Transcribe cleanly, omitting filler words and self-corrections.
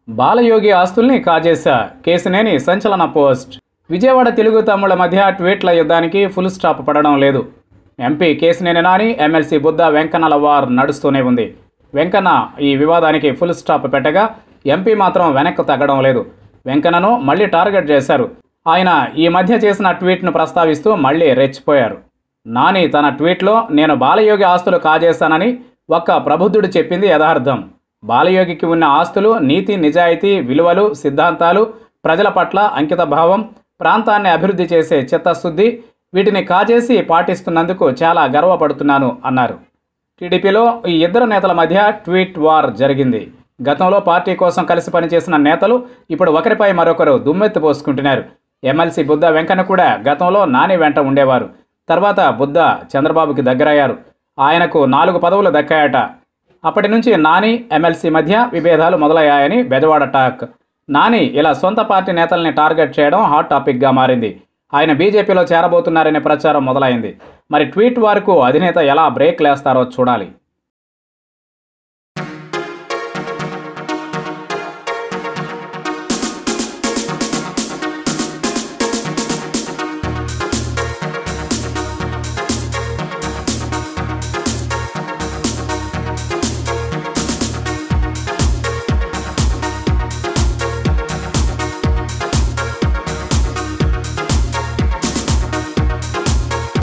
బాలయోగి ఆస్తుల్ని కాజేశా కేసినేని సంచలన పోస్ట్. విజయవాడ తెలుగు తమ్ముళ్ల మధ్య ట్వీట్ల యుద్ధానికి ఫుల్ స్టాప్ పడడం లేదు. ఎంపీ కేసినేని నాని, ఎమ్మెల్సీ బుద్ధ వెంకన్నల వార్ నడుస్తూనే ఉంది. వెంకన్న ఈ వివాదానికి ఫుల్ స్టాప్ పెట్టగా ఎంపీ మాత్రం వెనక్కు తగ్గడం లేదు. వెంకన్నను మళ్లీ టార్గెట్ చేశారు. ఆయన ఈ మధ్య చేసిన ట్వీట్ను ప్రస్తావిస్తూ మళ్లీ రెచ్చిపోయారు. నాని తన ట్వీట్లో నేను బాలయోగి ఆస్తులు కాజేశానని ఒక్క ప్రబుద్ధుడు చెప్పింది యథార్థం. బాలయోగికి ఉన్న ఆస్తులు నీతి, నిజాయితీ, విలువలు, సిద్ధాంతాలు, ప్రజల పట్ల అంకిత భావం, ప్రాంతాన్ని అభివృద్ధి చేసే చిత్తశుద్ధి, వీటిని కాజేసి పాటిస్తున్నందుకు చాలా గర్వపడుతున్నాను అన్నారు. టీడీపీలో ఈ ఇద్దరు నేతల మధ్య ట్వీట్ వార్ జరిగింది. గతంలో పార్టీ కోసం కలిసి పనిచేసిన నేతలు ఇప్పుడు ఒకరిపై మరొకరు దుమ్మెత్తి పోసుకుంటున్నారు. ఎమ్మెల్సీ బుద్ధ వెంకన్న కూడా గతంలో నాని వెంట ఉండేవారు. తర్వాత బుద్ధ చంద్రబాబుకి దగ్గరయ్యారు. ఆయనకు 4 పదవులు దక్కాయట. అప్పటి నుంచి నాని, ఎమ్మెల్సీ మధ్య విభేదాలు మొదలయ్యాయని బెజవాడ టాక్. నాని ఇలా సొంత పార్టీ నేతల్ని టార్గెట్ చేయడం హాట్ టాపిక్గా మారింది. ఆయన బీజేపీలో చేరబోతున్నారనే ప్రచారం మొదలైంది. మరి ట్వీట్ వరకు అధినేత ఎలా బ్రేక్ లేస్తారో చూడాలి.